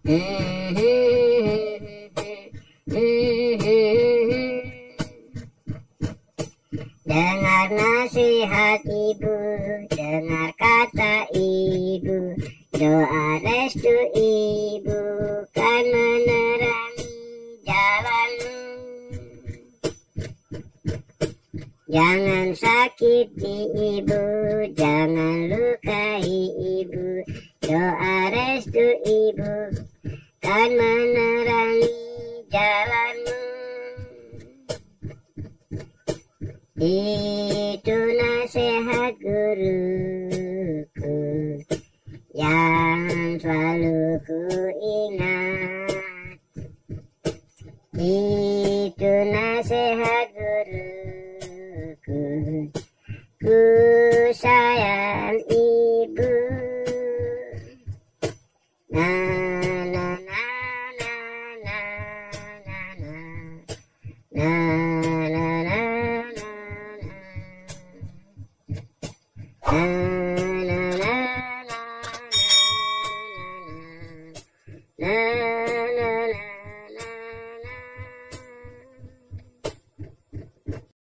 Dengar nasihat ibu, dengar kata ibu, doa restu ibu kan menerangi jalanmu. Jangan sakiti ibu, jangan lukai ibu, doa restu ibu kan menerangi jalanmu. Itu nasihat guruku yang selalu ku ingat. Itu nasihat guruku, ku sayang ibu. Na na na na na na na na.